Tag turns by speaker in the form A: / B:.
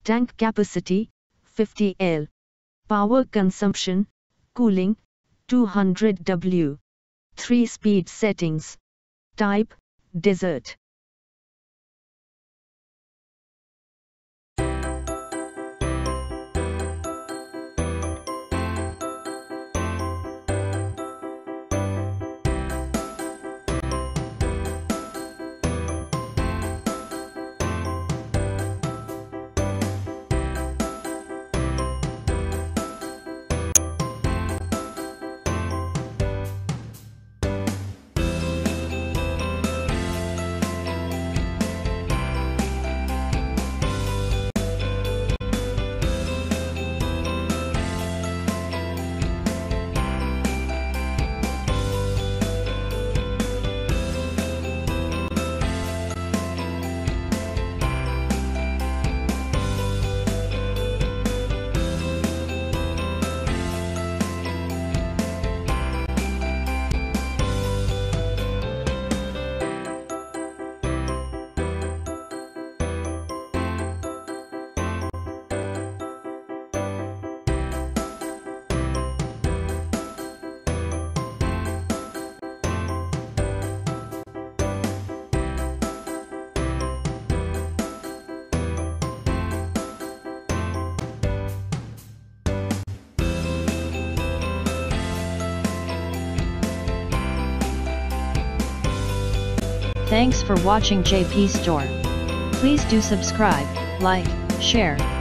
A: Tank capacity 50 L. Power consumption, cooling 200 W. 3 speed settings. Type desert.
B: Thanks for watching JP Store. Please do subscribe, like, share,